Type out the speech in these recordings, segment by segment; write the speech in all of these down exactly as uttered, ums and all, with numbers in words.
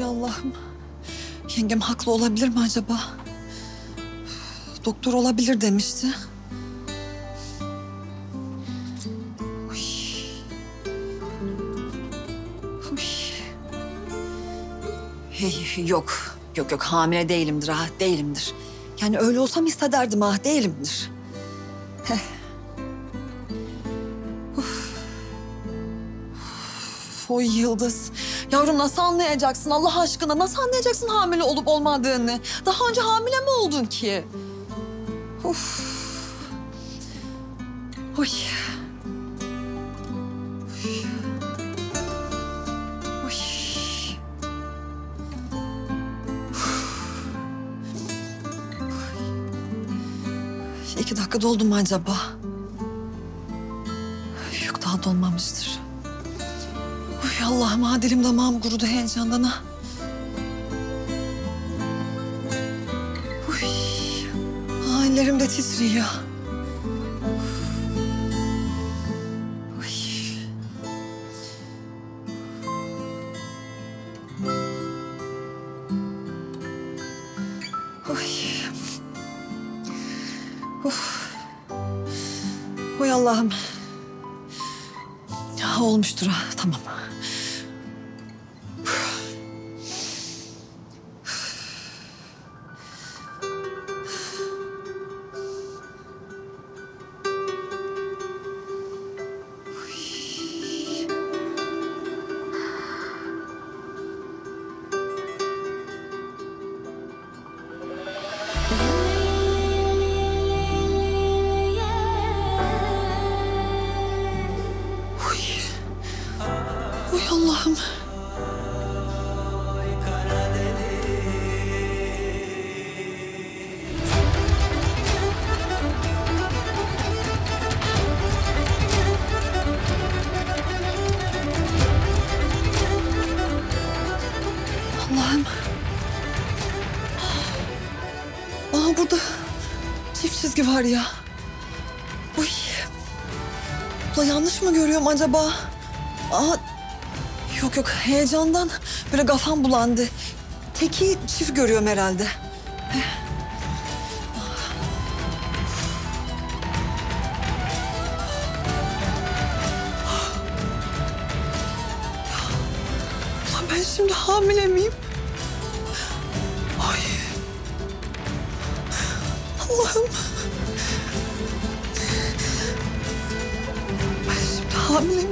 Allah'ım. Yengem haklı olabilir mi acaba? Doktor olabilir demişti. Uy. Uy. Hey, yok, yok yok hamile değilimdir ha, değilimdir. Yani öyle olsam hissederdim ha, değilimdir. Heh. Uf. Uf, oy Yıldız. Yavrum nasıl anlayacaksın Allah aşkına? Nasıl anlayacaksın hamile olup olmadığını? Daha önce hamile mi oldun ki? Uf. Oy. Oy. İki dakika doldu mu acaba? Yok daha dolmamıştır. Uy Allah'ım ha dilim damağım kurudu heyecandan ha. Uy. Ha, ellerim de titriyor. Uy. Uy. Uf. Uy Allah'ım. Ya olmuştur ha tamam. Uy Allah'ım. Allah'ım. Aa burada çift çizgi var ya. Uy. Ulan yanlış mı görüyorum acaba? Aa, yok yok heyecandan böyle kafam bulandı. Teki çift görüyorum herhalde. Ulan ben şimdi hamile miyim? Ay. Allah'ım. Ben şimdi hamile miyim?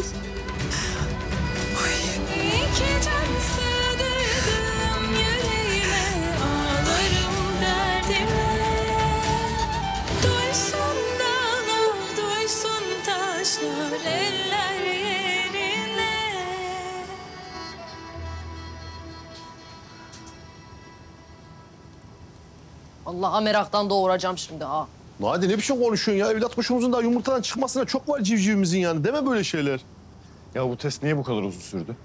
Allah'a meraktan doğuracağım şimdi ha. Hadi ne biçim konuşuyorsun ya? Evlat kuşumuzun daha yumurtadan çıkmasına çok var civcivimizin yani. Deme böyle şeyler. Ya bu test niye bu kadar uzun sürdü?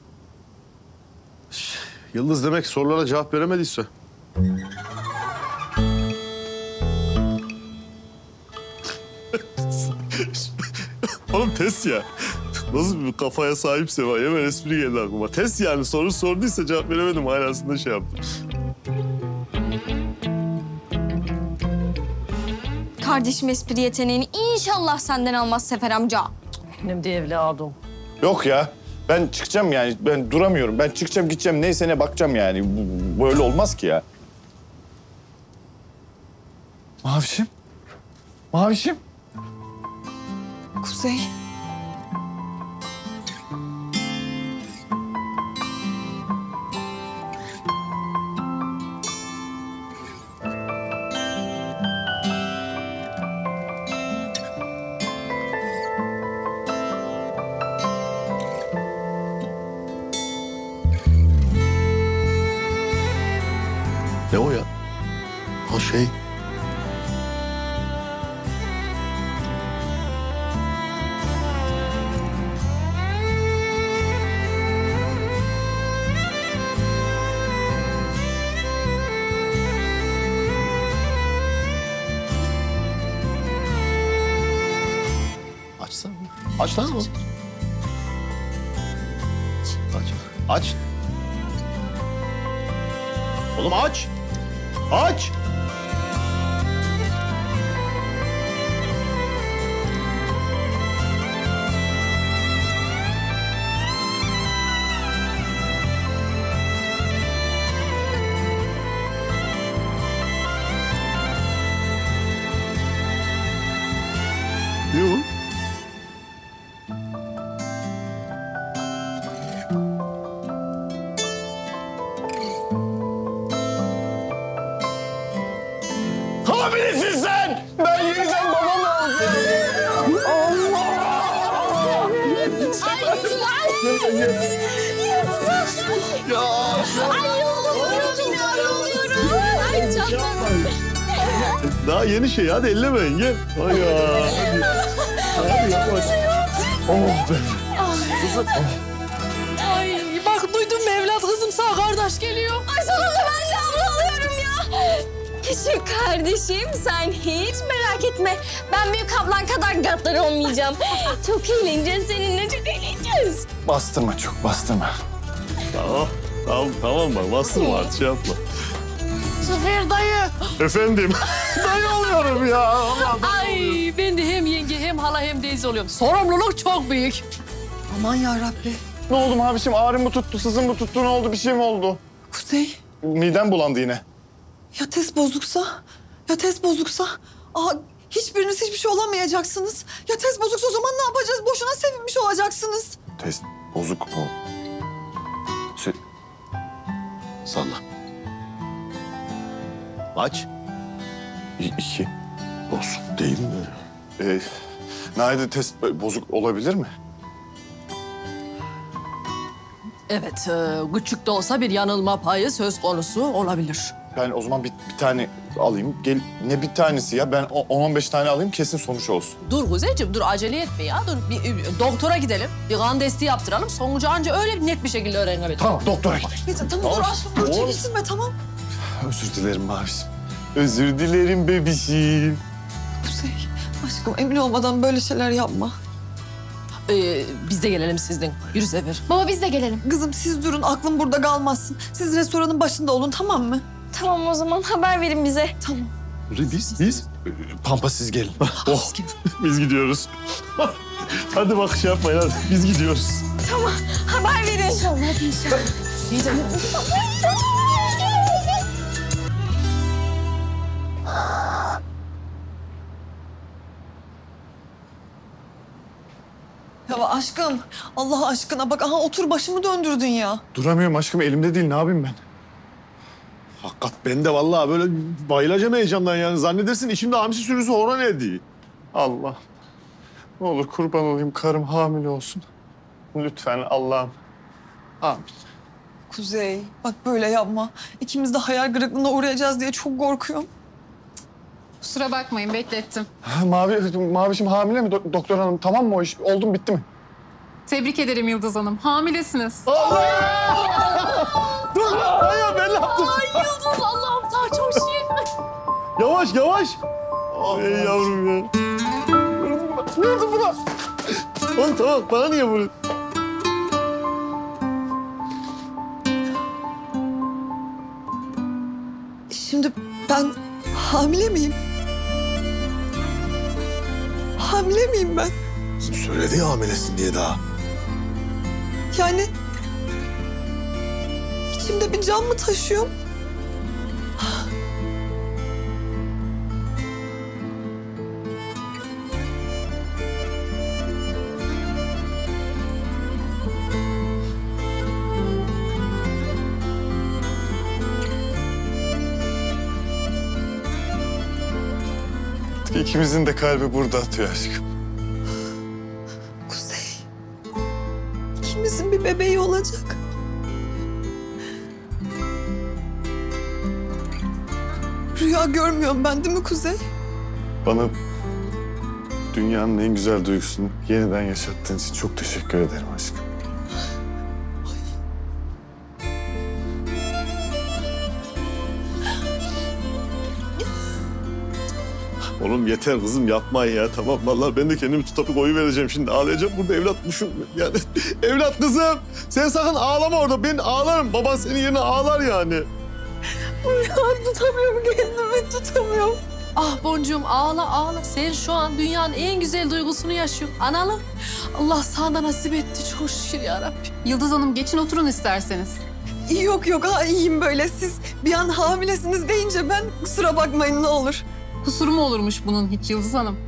Yıldız demek sorulara cevap veremediyse. Oğlum test ya. Nasıl bir kafaya sahipse var. Hemen espri geldi aklıma. Test yani soru sorduysa cevap veremedim. Hala şey yaptım. Kardeşim espri yeteneğini inşallah senden almaz Sefer amca. Benim de evladım. Yok ya. Ben çıkacağım yani. Ben duramıyorum. Ben çıkacağım gideceğim. Neyse ne bakacağım yani. Bu- Böyle olmaz ki ya. Mavişim. Mavişim. Kuzey. Ne o ya? Ha şey... Açsana. Aç lan o. Aç. Aç. Oğlum aç. Aç. Yok. Hamilesin sen! Ben yeniden babam oldum. Ya. Ay yolluyorum ya yolluyorum. Ay canım. Daha yeni şey. Hadi ellemeyin gel. Ay ya. Hadi. Hadi yavaş. Oh be. Ay bak duydun mu evlat kızım sağ kardeş geliyor. Ay sonunda ben de abla oluyorum ya. Küçük kardeşim sen hiç merak etme. Ben büyük ablan kadar gaddar olmayacağım. Çok eğleneceğiz seninle, çok eğleneceğiz. Bastırma çok, bastırma. Tamam. Tamam tamam bak. Bastırma artık şey yapma. Zafer dayı. Efendim. Dayı oluyorum ya. Allah. Ay ben de hem yenge hem hala hem teyze oluyorum. Sorumluluk çok büyük. Aman yarabbi. Ne oldu abiciğim? Ağrım mı tuttu, sızım mı tuttu? Ne oldu? Bir şey mi oldu? Kuzey, Midem bulandı yine. ya test bozuksa? Ya test bozuksa? Aa, hiçbiriniz hiçbir şey olamayacaksınız. Ya test bozuksa o zaman ne yapacağız? Boşuna sevinmiş olacaksınız. Test bozuk mu? Şey... Salla. Aç. İ- iki. Bozuk değil mi? Ee, Naide test bozuk olabilir mi? Evet e, küçük de olsa bir yanılma payı söz konusu olabilir. Ben o zaman bir, bir tane alayım. Gel, ne bir tanesi ya? Ben on on beş tane alayım, kesin sonuç olsun. Dur Kuzeyciğim dur acele etme ya. Dur bir, bir doktora gidelim. Bir kan testi yaptıralım. Sonucu anca öyle net bir şekilde öğrenebiliriz. Tamam, doktora gidelim. Ya, tamam dur aşkım dur çekiştirme tamam. Özür dilerim mavişim. Özür dilerim bebişim. Kuzey aşkım emin olmadan böyle şeyler yapma. Ee, biz de gelelim sizden. Yürü Sefer. Baba biz de gelelim. Kızım siz durun aklım burada kalmasın. Siz restoranın başında olun tamam mı? Tamam o zaman haber verin bize. Tamam. Biz, biz. Pampa siz gelin. Oh, biz gidiyoruz. Hadi bak şey yapmayın hadi. Biz gidiyoruz. Tamam haber verin. İnşallah hadi inşallah. Ya aşkım Allah aşkına bak aha otur başımı döndürdün ya. Duramıyorum aşkım, elimde değil. Ne yapayım ben? Hakikat ben de vallahi böyle bayılacağım heyecandan yani. Zannedersin içimde hamsi sürüsü horon ediyor. Allah. Ne olur kurban olayım, karım hamile olsun. Lütfen Allah'ım. Amin. Kuzey bak böyle yapma. İkimiz de hayal kırıklığına uğrayacağız diye çok korkuyorum. Kusura bakmayın beklettim. Ha, Mavi, Mavişim hamile mi Do- doktor hanım? Tamam mı o iş? Oldu mu, bitti mi? Tebrik ederim Yıldız Hanım. Hamilesiniz. Dur lan ya ben ne yaptım? Ay Yıldız Allah'ım daha çok şey. Yavaş yavaş. Ey yavrum ya. Vurdum buna. Oğlum tamam bana niye vuruyorsun? Şimdi ben hamile miyim? Hamile miyim ben? Söyledi ya hamilesin diye daha. Yani içimde bir can mı taşıyorum? İkimizin de kalbi burada atıyor aşkım. Kuzey. İkimizin bir bebeği olacak. Rüya görmüyorum ben değil mi Kuzey? Bana dünyanın en güzel duygusunu yeniden yaşattığın için çok teşekkür ederim aşkım. Oğlum yeter kızım yapmayın ya tamam. Vallahi ben de kendimi tutup koyu vereceğim şimdi. Ağlayacağım burada evlatmışım. Yani evlat kızım sen sakın ağlama orada. Ben ağlarım. Baban senin yerine ağlar yani. Ya tutamıyorum kendimi, tutamıyorum. Ah boncuğum ağla ağla. Sen şu an dünyanın en güzel duygusunu yaşıyorsun. Analı. Allah sana nasip etti çok şükür yarabbim. Yıldız Hanım geçin oturun isterseniz. Yok yok, ha, iyiyim böyle. Siz bir an hamilesiniz deyince ben kusura bakmayın ne olur. Kusuru mu olurmuş bunun hiç Yıldız Hanım?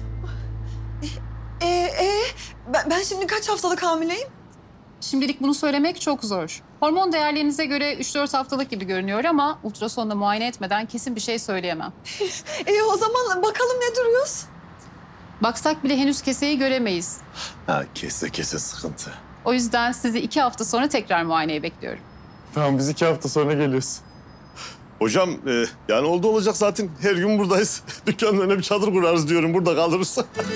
Ee, ee, ben, ben şimdi kaç haftalık hamileyim? Şimdilik bunu söylemek çok zor. Hormon değerlerinize göre üç dört haftalık gibi görünüyor ama ultrasonda muayene etmeden kesin bir şey söyleyemem. Ee, o zaman bakalım ne duruyoruz? Baksak bile henüz keseyi göremeyiz. Ha kese kese sıkıntı. O yüzden sizi iki hafta sonra tekrar muayeneye bekliyorum. Tamam biz iki hafta sonra geliyoruz. Hocam e, yani oldu olacak zaten her gün buradayız. Dükkanın önüne bir çadır kurarız diyorum burada kalırız.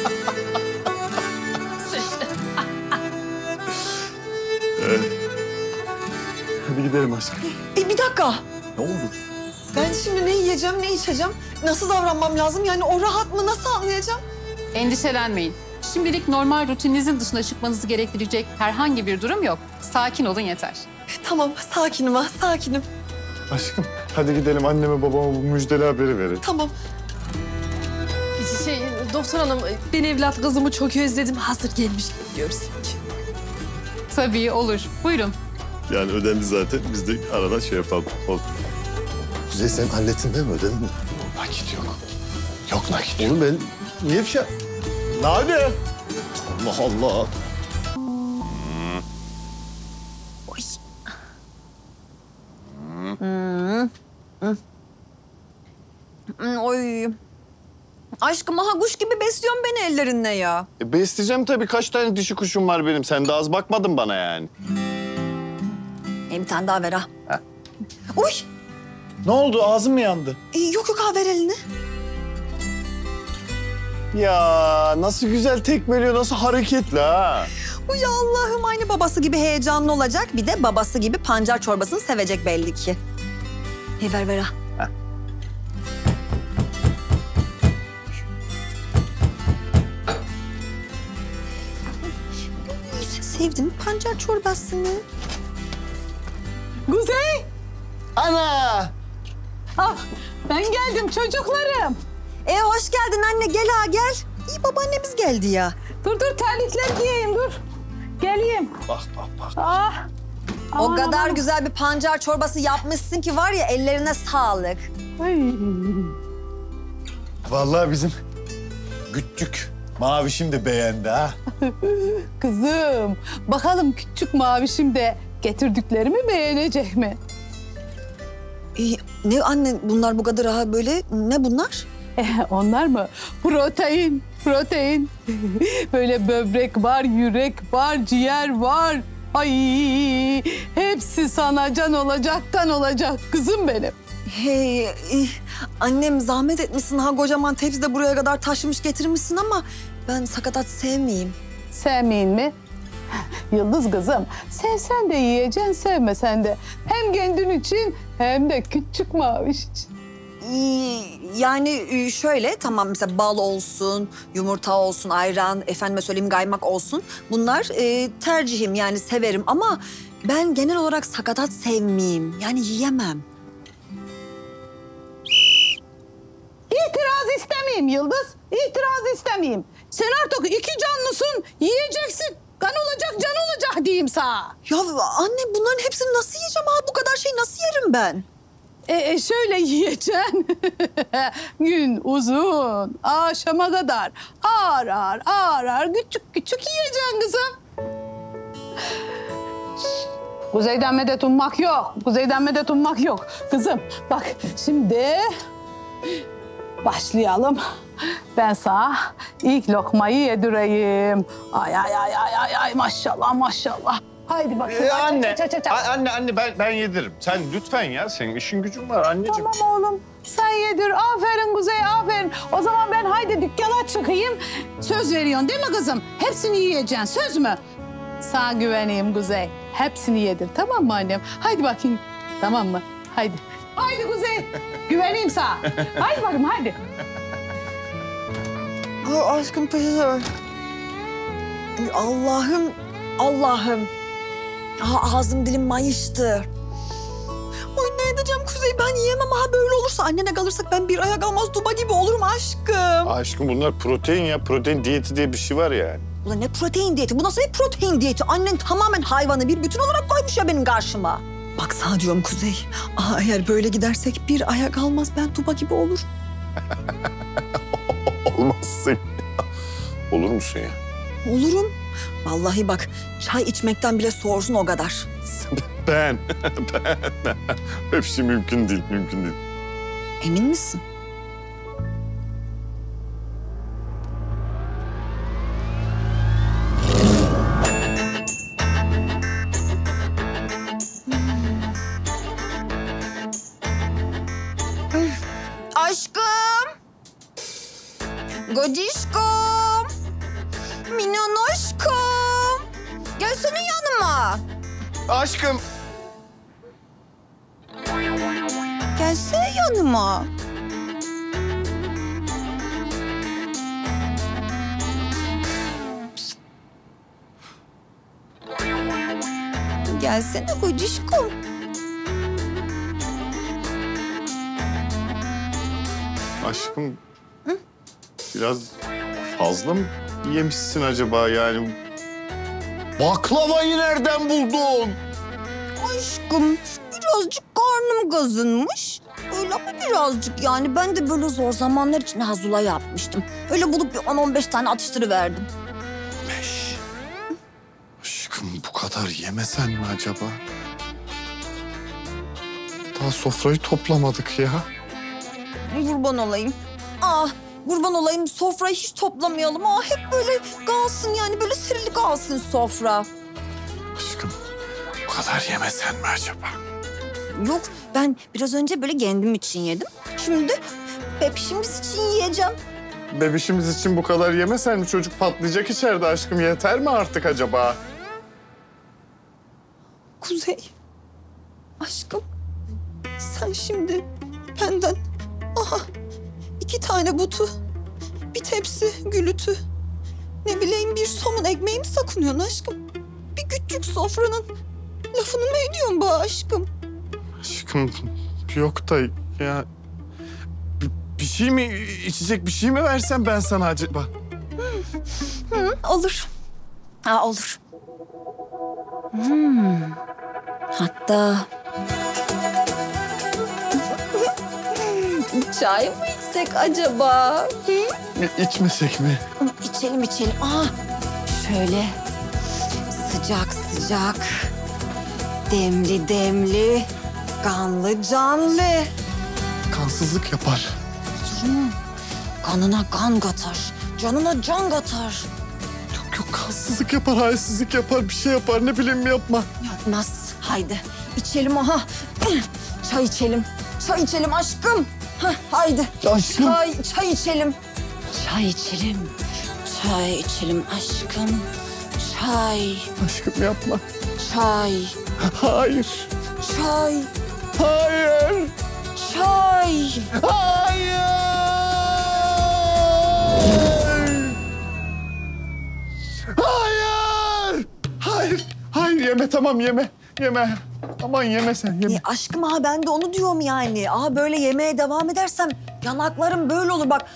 Hadi gidelim aşkım. Ee, bir dakika. Ne oldu? Ben şimdi ne yiyeceğim, ne içeceğim? Nasıl davranmam lazım? Yani o rahat mı? Nasıl anlayacağım? Endişelenmeyin. Şimdilik normal rutininizin dışına çıkmanızı gerektirecek herhangi bir durum yok. Sakin olun yeter. Tamam, sakinim ha, sakinim. Aşkım hadi gidelim anneme babama bu müjdeli haberi verelim. Tamam. Şey doktor hanım ben evlat kızımı çok özledim. Hazır gelmiş diyoruz. Tabii olur. Buyurun. Yani ödendi zaten biz de arada şey yapalım. Oldu. Kuzey sen hallettin değil mi? Ödedin mi? Nakit yok. Yok nakit yok. Oğlum ben niye bir şey... Nane. Allah Allah. Hmm, oy. Aşkım aha kuş gibi besliyorsun beni ellerinle ya. E, besleyeceğim tabii. Kaç tane dişi kuşum var benim. Sen de az bakmadın bana yani. E, bir tane daha ver ha. Uy. Ne oldu? Ağzın mı yandı? E, yok yok ha, ver elini. Ya nasıl güzel tekmeliyor, nasıl hareketli ha. Uy Allah'ım, aynı babası gibi heyecanlı olacak. Bir de babası gibi pancar çorbasını sevecek belli ki. E, ver ver ha. Sen sevdin mi pancar çorbasını? Kuzey! Ana! Ah, ben geldim çocuklarım. E hoş geldin anne, gel ha gel. İyi babaannemiz geldi ya. Dur dur terlikler giyeyim dur. Geleyim. Bak bak bak. Ah. O aman, kadar aman. güzel bir pancar çorbası yapmışsın ki var ya, ellerine sağlık. Ay. Vallahi bizim küçük mavişim de beğendi ha. Kızım, bakalım küçük mavişim de getirdiklerimi beğenecek mi? E, ne anne bunlar bu kadar ha böyle, ne bunlar? Eh, onlar mı? Protein, protein. Böyle böbrek var, yürek var, ciğer var. Ay, hepsi sana can olacak, kan olacak kızım benim. Hey, e, annem zahmet etmişsin ha, kocaman tepside buraya kadar taşımış getirmişsin ama ben sakatat sevmeyeyim. Sevmeyin mi? Yıldız kızım, sevsen de yiyeceksin, sevmesen de. Hem kendin için hem de küçük maviş için. Ee, Yani e, şöyle, tamam mesela bal olsun, yumurta olsun, ayran, efendime söyleyeyim kaymak olsun. Bunlar e, tercihim, yani severim ama ben genel olarak sakatat sevmeyeyim. Yani yiyemem. İtiraz istemeyeyim Yıldız, itiraz istemeyeyim. Sen artık iki canlısın, yiyeceksin. Kan olacak, can olacak diyeyim sana. Ya anne bunların hepsini nasıl yiyeceğim ha? Bu kadar şey nasıl yerim ben? E, e şöyle yiyeceksin. Gün uzun, akşama kadar ağır ağır, ağır ağır, küçük küçük yiyeceksin kızım. Kuzeyden medet ummak yok, kuzeyden medet ummak yok. Kızım bak şimdi başlayalım. Ben sana ilk lokmayı yedireyim. Ay ay ay ay ay ay maşallah maşallah. Haydi bakayım. Ee, aç, anne, aç, aç, aç, aç. a- anne, anne ben ben yediririm. Sen lütfen ya, senin işin gücün var anneciğim. Tamam oğlum. Sen yedir. Aferin Kuzey, aferin. O zaman ben haydi dükkana çıkayım. Söz veriyorsun değil mi kızım? Hepsini yiyeceksin. Söz mü? Sana güveneyim Kuzey. Hepsini yedir. Tamam mı annem? Haydi bakayım. Tamam mı? Haydi. Haydi Kuzey. Güveneyim sana. Haydi bakayım, haydi. Ay, aşkım peşine. Allah'ım, Allah'ım. Aa, ağzım dilim mayıştı. Ay ne ne edeceğim Kuzey? Ben yiyemem ha, böyle olursa. Annene kalırsak ben bir aya kalmaz duba gibi olurum aşkım. Aşkım bunlar protein ya. Protein diyeti diye bir şey var yani. Ulan ne protein diyeti? Bu nasıl bir protein diyeti? Annen tamamen hayvanı bir bütün olarak koymuş ya benim karşıma. Bak sana diyorum Kuzey. Aa, eğer böyle gidersek bir aya kalmaz ben duba gibi olurum. Olmazsın. Olur musun ya? Olurum. Vallahi bak çay içmekten bile soğursun o kadar. Ben. ben. Öyle bir şey mümkün değil, mümkün değil. Emin misin? Aşkım. Godişkom. Minnonoşkom. Gelsene yanıma. Aşkım. Gelsene yanıma. Gelsene Godişkom. Aşkım. Hı? Biraz fazla mı yemişsin acaba yani? Baklavayı nereden buldun? Aşkım birazcık karnım gazınmış. Öyle ama birazcık yani. Ben de böyle zor zamanlar için hazula yapmıştım. Öyle bulup bir on on beş tane atıştırıverdim. Beş. Aşkım bu kadar yemesen mi acaba? Daha sofrayı toplamadık ya. Kurban olayım. Ah kurban olayım, sofrayı hiç toplamayalım. Ah hep böyle kalsın yani, böyle serili kalsın sofra. Aşkım bu kadar yemesen mi acaba? Yok, ben biraz önce böyle kendim için yedim. Şimdi bebişimiz için yiyeceğim. Bebişimiz için bu kadar yemesen mi? Çocuk patlayacak içeride aşkım. Yeter mi artık acaba? Kuzey. Aşkım. Sen şimdi benden aha iki tane butu, bir tepsi gülütü, ne bileyim bir somun ekmeği mi sakınıyorsun aşkım? Bir küçük sofranın lafını mı ediyorsun bu aşkım? Aşkım yok da ya... Bir, bir şey mi, içecek bir şey mi versem ben sana acaba? Hı, olur. Ha olur. Hmm. Hatta... Çay mı içsek acaba? Hı? İçmesek mi? İçelim içelim. Aa, şöyle sıcak sıcak, demli demli, kanlı canlı. Kansızlık yapar. Hmm. Kanına kan katar, canına can katar. Yok yok kansızlık yapar, halsizlik yapar, bir şey yapar. Ne bileyim yapma. Yapmaz. Haydi içelim aha. Çay içelim. Çay içelim aşkım. Hah, haydi. Aşkım. Çay, çay içelim. Çay içelim. Çay içelim aşkım. Çay. Aşkım yapma. Çay. Hayır. Çay. Hayır. Çay. Hayır. Hayır. Hayır. Hayır yeme tamam yeme. Yeme. Aman yeme sen yeme. E, aşkım ha ben de onu diyorum yani. Aa böyle yemeye devam edersem yanaklarım böyle olur bak.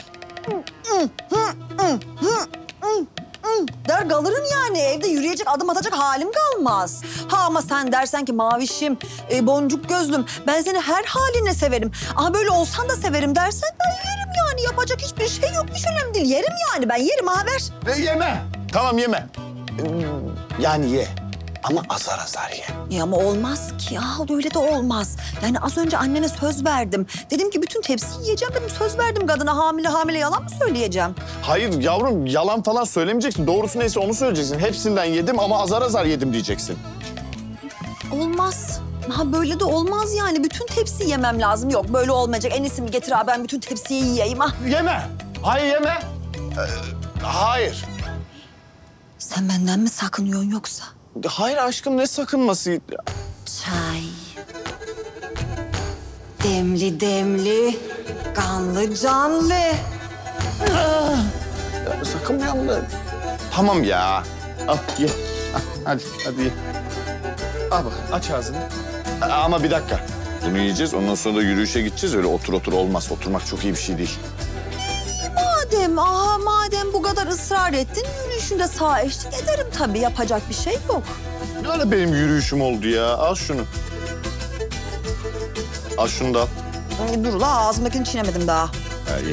Der kalırım yani. Evde yürüyecek, adım atacak halim kalmaz. Ha ama sen dersen ki mavişim, e, boncuk gözlüm, ben seni her haline severim. Aha böyle olsan da severim dersen ben yerim yani. Yapacak hiçbir şey yokmuş, önemli değil. Yerim yani, ben yerim ha ver. E, yeme. Tamam yeme. Yani ye. Ama azar azar ye. Ya ama olmaz ki ya, öyle de olmaz. Yani az önce annene söz verdim. Dedim ki bütün tepsiyi yiyeceğim dedim. Söz verdim kadına, hamile hamile yalan mı söyleyeceğim? Hayır yavrum yalan falan söylemeyeceksin. Doğrusu neyse onu söyleyeceksin. Hepsinden yedim ama azar azar yedim diyeceksin. Olmaz. Ha böyle de olmaz yani. Bütün tepsiyi yemem lazım. Yok böyle olmayacak. En iyisi mi getir abi, ben bütün tepsiyi yiyeyim ha. Yeme. Hayır yeme. Ee, hayır. Sen benden mi sakınıyorsun yoksa? Hayır aşkım ne sakınması? Çay. Demli demli, kanlı canlı. Ya, sakınmıyorum da. Tamam ya. Al ye. Al, hadi hadi ye. Al bak aç ağzını. Ama bir dakika. Bunu yiyeceğiz. Ondan sonra da yürüyüşe gideceğiz. Öyle otur otur olmaz. Oturmak çok iyi bir şey değil. Madem, aha madem bu kadar ısrar ettin, yürüyüşünde sağ eşlik ederim tabii. Yapacak bir şey yok. Yani benim yürüyüşüm oldu ya. Al şunu. Al şunu da al. Ay, dur la, ağzımdakini çiğnemedim daha. Ha, iyi.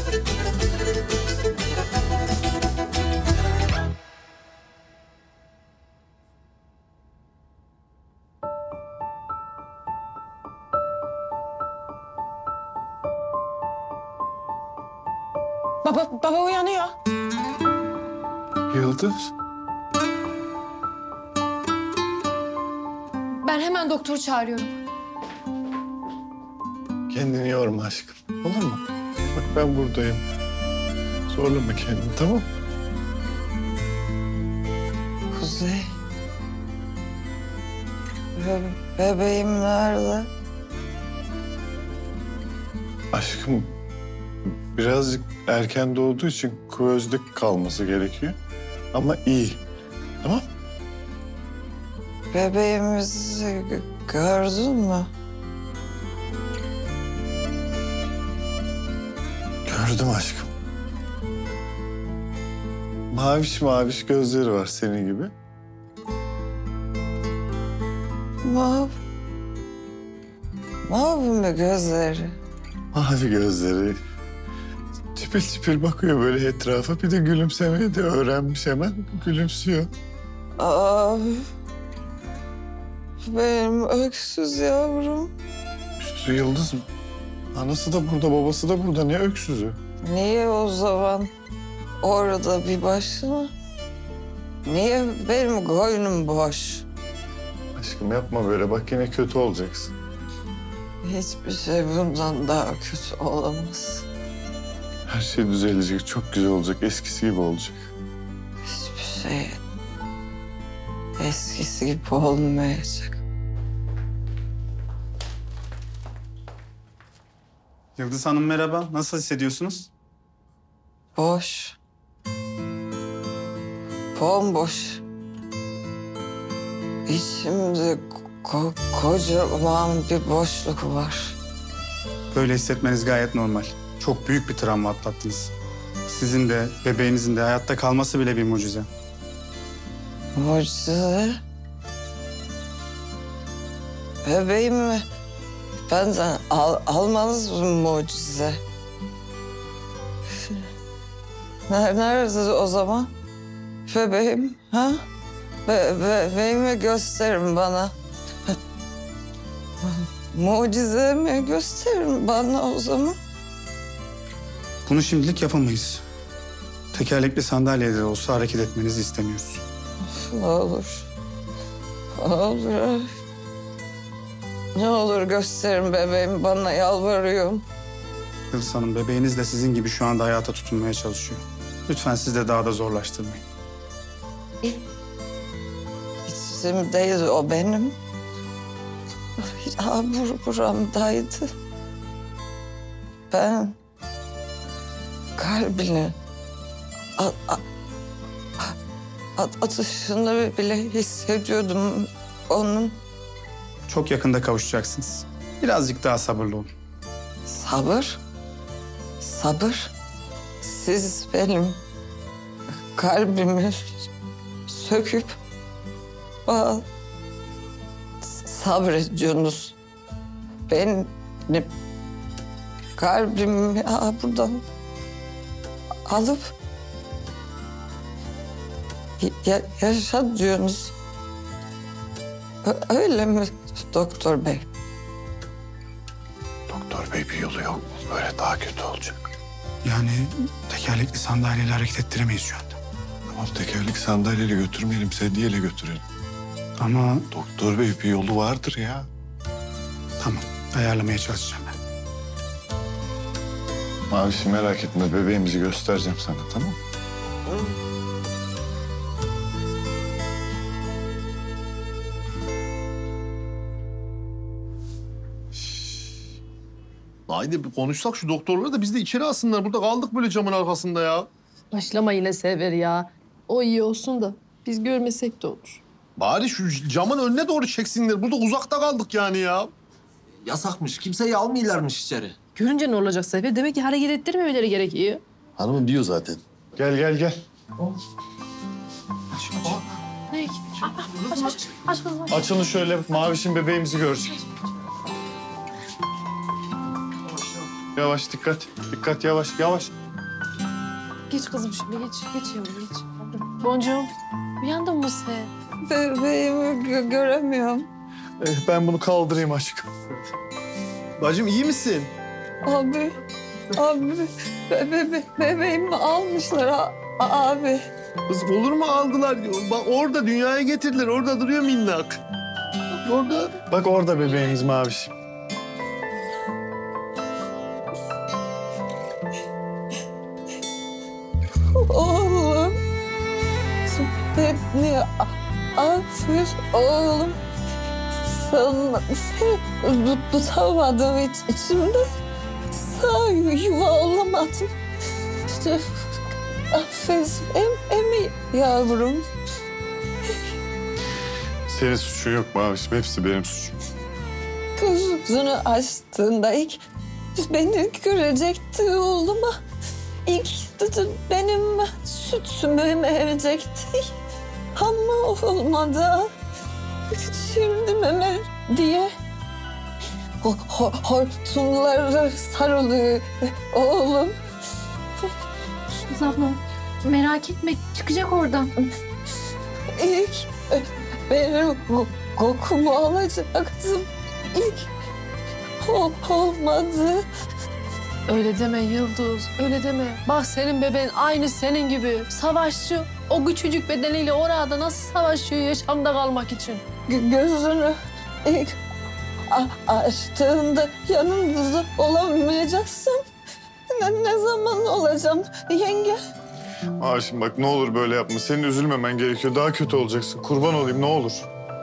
Baba, baba uyanıyor. Yıldız. Ben hemen doktoru çağırıyorum. Kendini yorma aşkım. Olur mu? Bak ben buradayım. Zorlama kendini, tamam mı? Kuzey. Be- bebeğim nerede? Aşkım birazcık erken doğduğu için kuvözde kalması gerekiyor. Ama iyi. Tamam? Bebeğimizi gö- gördün mü? Gördüm aşkım. Maviş maviş gözleri var senin gibi. Mav. Mavi mi gözleri? Mavi gözleri. Çipil çipil bakıyor böyle etrafa. Bir de gülümsemeyi de öğrenmiş hemen. Gülümsüyor. Aa, benim öksüz yavrum. Öksüzü Yıldız mı? Anası da burada, babası da burada. Ne öksüzü? Niye o zaman orada bir başına? Niye benim koynum boş? Aşkım yapma böyle. Bak yine kötü olacaksın. Hiçbir şey bundan daha kötü olamaz. Her şey düzelecek. Çok güzel olacak. Eskisi gibi olacak. Hiçbir şey eskisi gibi olmayacak. Yıldız Hanım merhaba. Nasıl hissediyorsunuz? Boş. Bomboş. İçimde ko- kocaman bir boşluk var. Böyle hissetmeniz gayet normal. Çok büyük bir travma atlattınız. Sizin de bebeğinizin de hayatta kalması bile bir mucize. Mucize. Bebeğimi benden al, almanız mı mucize? Ner- Nerede o zaman? Bebeğim, ha? Be bebeğimi gösterin bana. Mucizemi gösterin bana o zaman. Bunu şimdilik yapamayız. Tekerlekli sandalyede de olsa hareket etmenizi istemiyoruz. Ne olur. Ne olur. Ne olur gösterin bebeğimi bana, yalvarıyorum. Yıldız Hanım bebeğiniz de sizin gibi şu anda hayata tutunmaya çalışıyor. Lütfen siz de daha da zorlaştırmayın. İçimdeydi o benim. Ya bur buramdaydı. Ben kalbini at, at, at, atışını bile hissediyordum onun. Çok yakında kavuşacaksınız. Birazcık daha sabırlı olun. Sabır, sabır. Siz benim kalbimi söküp bana sabrediyorsunuz. Benim kalbimi ya buradan alıp ya yaşa diyorsunuz. Ö- Öyle mi doktor bey? Doktor bey bir yolu yok. Böyle daha kötü olacak. Yani tekerlekli sandalyeyle hareket ettiremeyiz şu anda. Tamam tekerlek sandalyeyle götürmeyelim. Sedyeyle götürelim. Ama Doktor bey bir yolu vardır ya. tamam ayarlamaya çalışacağım ben. Mavişi merak etme. Bebeğimizi göstereceğim sana, tamam mı? Haydi bir konuşsak şu doktorları da biz de içeri alsınlar. Burada kaldık böyle camın arkasında ya. Başlama yine Sever ya. O iyi olsun da biz görmesek de olur. Bari şu camın önüne doğru çeksinler. Burada uzakta kaldık yani ya. yasakmış. Kimseyi almıyorlarmış içeri. Görünce ne olacak Sefer? Demek ki hareket ettirmemeleri gerekiyor. Hanımım diyor zaten. Gel gel gel. Ne? Aç aç aç. Aç kızım aç. Açılın şöyle Maviş'in bebeğimizi görecek. Yavaş dikkat. Dikkat yavaş yavaş. Geç kızım şimdi geç. Geç yavrum geç. Boncuğum uyandın mı sen? Bebeğimi gö- göremiyorum. Eh, ben bunu kaldırayım aşkım. Bacım iyi misin? Abi, abi be, be, be- bebeğimi almışlar a- a- abi. Kız olur mu aldılar? Bak orada dünyaya getirdiler. Orada duruyor minnak. Orada. Bak orada bebeğimiz Maviş. Oğlum. Beni affır oğlum. Sana seni tutamadım hiç içimde. Sağ yuva olamadım. İşte affet em, emi yavrum. Senin suçun yok Maviş. Hepsi benim suçum. Gözünü açtığında ilk beni görecekti oğluma. İlk dedi benim sütümü emecekti. Ama olmadı. Şimdi meme diye ho, ho, hortumları sarılıyor oğlum. Kız abla merak etme çıkacak oradan. İlk benim ko- kokumu alacaktım. İlk o, olmadı. Öyle deme Yıldız, öyle deme. Bak senin bebeğin aynı senin gibi. Savaşçı. O küçücük bedeniyle orada nasıl savaşıyor yaşamda kalmak için? Gö- gözünü ilk a- açtığında yanımızda olamayacaksın. Ne, ne zaman olacağım yenge? Maviş'im bak ne olur böyle yapma. Senin üzülmemen gerekiyor. Daha kötü olacaksın. Kurban olayım ne olur.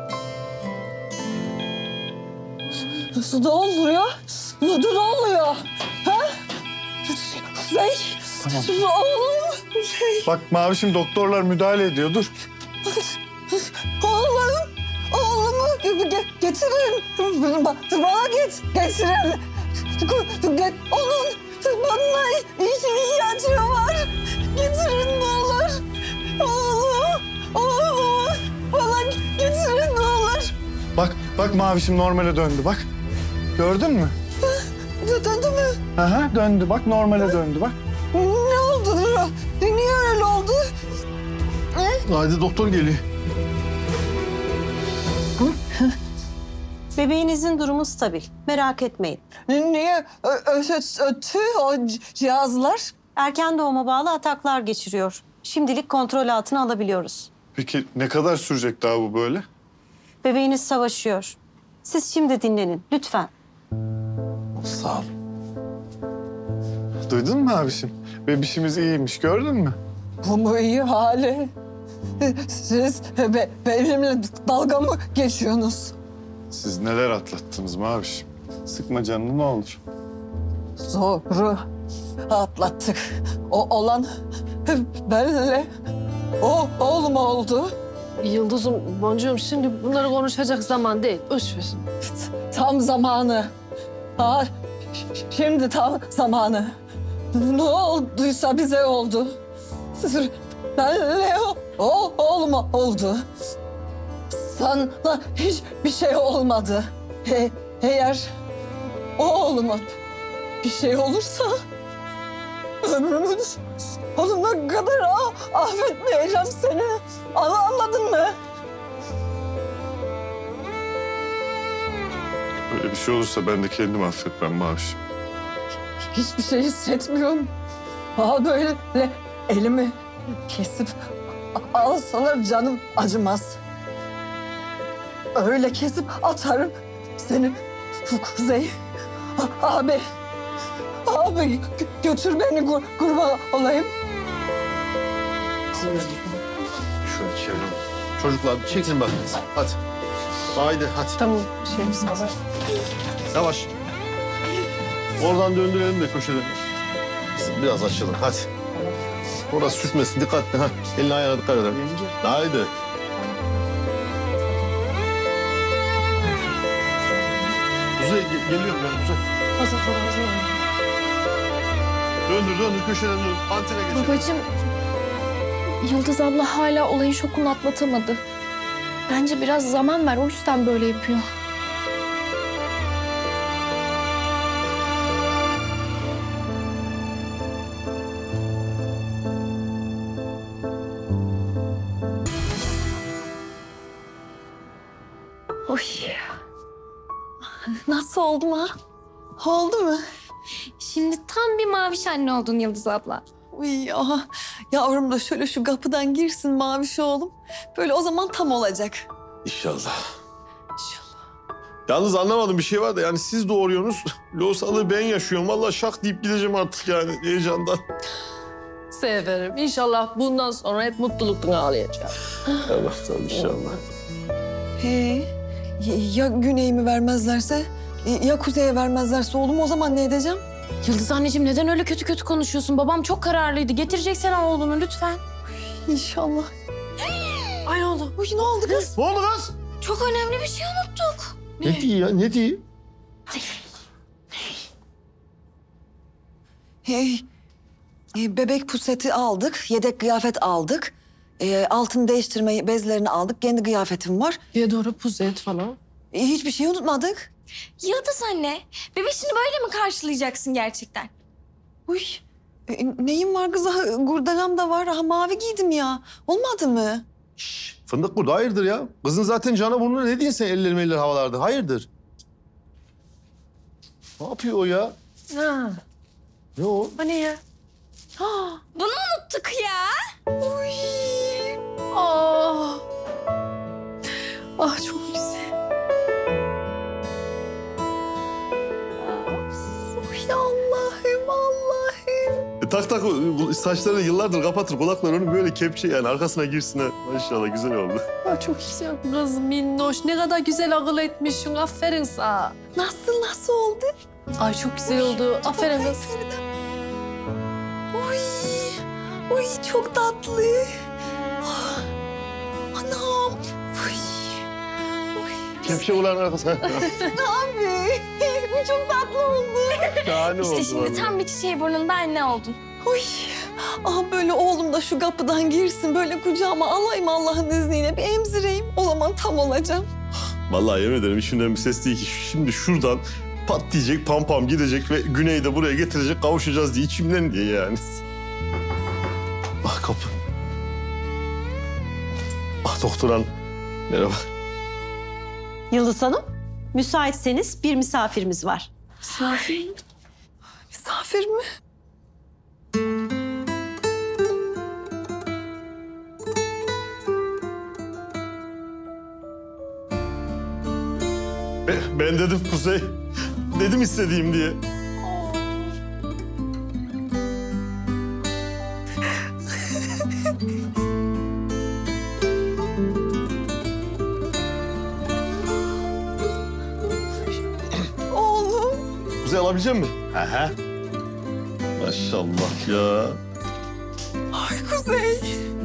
Nasıl da oluyor? Ne ne oluyor? Ha? Kuzey. Tamam. Oğlum. Şey. Bak Maviş'im doktorlar müdahale ediyor. Dur. Oğlum. Oğlumu ge- getirin. Ba- Bana get getirin. Get, onun bana ihtiyacı var. Getirin ne olur. Oğlum. Oğlumu bana getirin ne olur. Bak bak Maviş'im normale döndü bak. Gördün mü? Döndü mü? Aha döndü bak normale döndü bak. Ne oldu? Niye öyle oldu? Haydi doktor geliyor. Bebeğinizin durumu stabil. Merak etmeyin. Niye ö- ö- ötü o cihazlar? Erken doğuma bağlı ataklar geçiriyor. Şimdilik kontrol altına alabiliyoruz. Peki ne kadar sürecek daha bu böyle? Bebeğiniz savaşıyor. Siz şimdi dinlenin lütfen. Sağ ol. Duydun mu abişim? Bebişimiz iyiymiş gördün mü? Bu mu iyi hali? Siz be- benimle dalga mı geçiyorsunuz? Siz neler atlattınız Mavişim? Sıkma canını ne olur. Zoru atlattık. O olan benle o oğlum oldu. Yıldız'ım, Boncuğum şimdi bunları konuşacak zaman değil. Boş ver. Tam zamanı. Ha, şimdi tam zamanı. Ne olduysa bize oldu. Benle o, o oğlum oldu. Sana hiçbir şey olmadı. He, eğer oğluma bir şey olursa ömrümün sonuna kadar ah, affetmeyeceğim seni. Anladın mı? Böyle bir şey olursa ben de kendimi affetmem Mavişim. Hiçbir şey hissetmiyorum. Aa böyle elimi kesip alsalar canım acımaz. Öyle kesip atarım seni Kuzey. Abi, abi gö- götür beni kur, kurban olayım. Şöyle çevirelim. Çocuklar çekin bakın. Hadi. Haydi hadi. Tamam, şey misin? Yavaş. Oradan döndürelim de köşeden. Biraz açalım hadi. Orası sürtmesin dikkatli. Ha. Elini ayağına dikkat edelim. Haydi. Kuzey Geliyorum ben Kuzey. Hazır falan hazır. Döndür döndür köşeden döndür. Antene geçelim. Babacığım, Yıldız abla hala olayın şokunu atlatamadı. Bence biraz zaman ver, o yüzden böyle yapıyor. Oy. Nasıl oldum ha? Oldu mu? Şimdi tam bir maviş anne oldun Yıldız abla. Uy, aha. Yavrum da şöyle şu kapıdan girsin Maviş oğlum. Böyle o zaman tam olacak. İnşallah. İnşallah. Yalnız anlamadım bir şey var da yani siz doğuruyorsunuz. Loğusalığı ben yaşıyorum. Vallahi şak deyip gideceğim artık yani heyecandan. Severim. İnşallah bundan sonra hep mutluluktan ağlayacağım. Allah'tan inşallah. He. Ya güneyimi vermezlerse? Ya kuzeye vermezlerse oğlum o zaman ne edeceğim? Yıldız anneciğim neden öyle kötü kötü konuşuyorsun? Babam çok kararlıydı. Getirecek sana oğlunu lütfen. İnşallah. Ay oğlum. Uy ne oldu kız? Ne oldu kız? Çok önemli bir şey unuttuk. Ne, diyor ya ne diyor? Hey. E, bebek puseti aldık, yedek kıyafet aldık. E, altın değiştirme bezlerini aldık, kendi kıyafetim var. Ya doğru puzet falan. E, hiçbir şey unutmadık. Yıldız anne, bebeşini böyle mi karşılayacaksın gerçekten? Uy, e, neyim var kız? Ha, Gurdalam da var. Ha, mavi giydim ya. Olmadı mı? Şş, fındık burada hayırdır ya? Kızın zaten canı burnuna ne diyorsun sen elleri melleri havalarda? Hayırdır? Ne yapıyor o ya? Ha. Ne o? O ne ya? Bunu unuttuk ya. Uy. Ah. Ah çok güzel. Uy Allah'ım Allah'ım. E, tak tak o saçlarını yıllardır kapatır. Kulaklar onun böyle kepçe yani arkasına girsin ha. Maşallah güzel oldu. Ah, çok güzel kız minnoş. Ne kadar güzel akıl etmişsin. Aferin sana. Nasıl nasıl oldu? Ay çok güzel oldu. Aferin kız. Uy. Uy çok tatlı. Ah, anam. Uy. Uy. Kepçe kulağın arkasına. Abi. Bu çok tatlı oldu. Şahane oldu. İşte şimdi vallahi. tam bir çiçeği burnunda anne oldun. Uy. Ah böyle oğlum da şu kapıdan girsin. Böyle kucağıma alayım Allah'ın izniyle. Bir emzireyim. O zaman tam olacağım. Vallahi yemin ederim içimden bir ses değil ki şimdi şuradan pat diyecek, pam pam gidecek ve Güney'i de buraya getirecek, kavuşacağız diye içimden diye yani. Ah kapı. Ah doktor hanım. Merhaba. Yıldız Hanım, müsaitseniz bir misafirimiz var. Misafir mi? Misafir mi? Ben, ben dedim Kuzey. Dedim istediğim diye. Oğlum. Kuzey alabilecek misin? Aha. Maşallah ya. Ay Kuzey.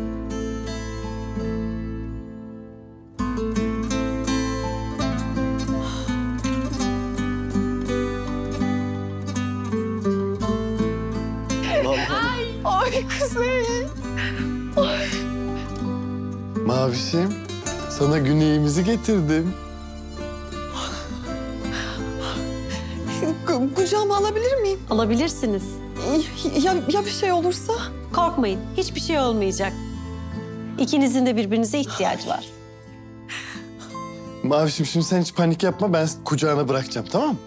Ay Kuzey. Mavişim, sana güneyimizi getirdim. Ku- Kucağıma alabilir miyim? Alabilirsiniz. Ya, ya bir şey olursa? Korkmayın, hiçbir şey olmayacak. İkinizin de birbirinize ihtiyacı var. Mavişim şimdi sen hiç panik yapma, ben kucağına bırakacağım, tamam mı?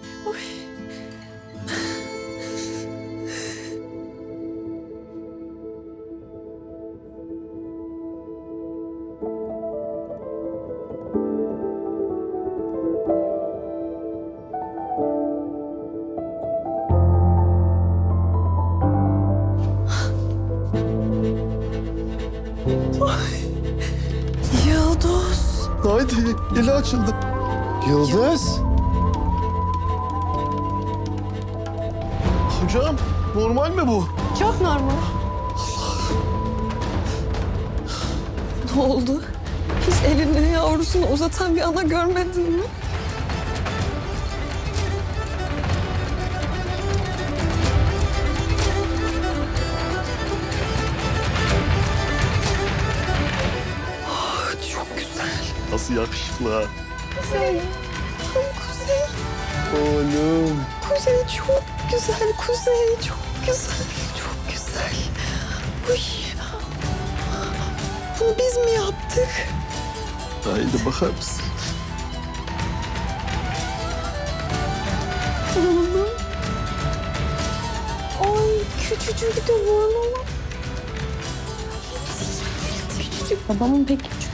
Yıldız. Haydi eli açıldı. Yıldız. Hocam normal mi bu? Çok normal. Ne oldu? Hiç elini yavrusunu uzatan bir ana görmedin mi? Nasıl yakışıklı ha. Kuzey. Kuzey. Oğlum. Kuzey çok güzel. Kuzey çok güzel. Çok güzel. Uy. Bunu biz mi yaptık? Haydi bakar mısın? Oğlum. Ay küçücük de oğlum. Küçücük. Babamın pek küçük.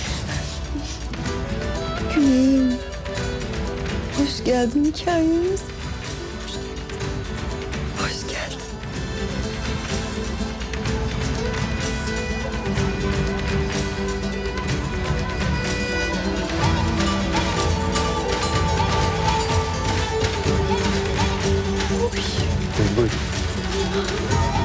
Güneyim. Hoş geldin hikayemiz. Hoş geldin. Hoş geldin. Buyur.